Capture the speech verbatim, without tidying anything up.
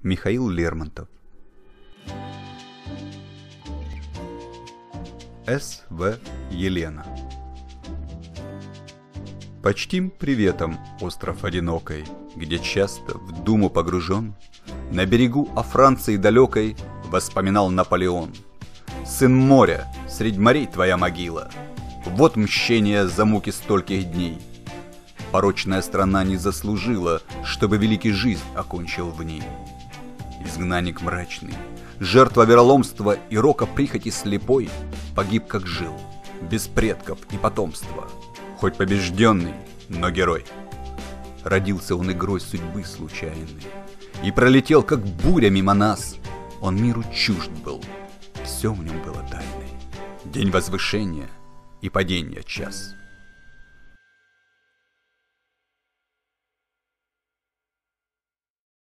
Михаил Лермонтов. С В Елена. Почтим приветом остров одинокой, где часто в думу погружен, на берегу о Франции далекой воспоминал Наполеон. Сын моря, средь морей твоя могила, вот мщение за муки стольких дней. Порочная страна не заслужила, чтобы великий жизнь окончил в ней. Изгнанник мрачный, жертва вероломства и рока прихоти слепой, погиб как жил, без предков и потомства, хоть побежденный, но герой. Родился он игрой судьбы случайной и пролетел, как буря мимо нас. Он миру чужд был, все в нем было тайной. День возвышения и падения час.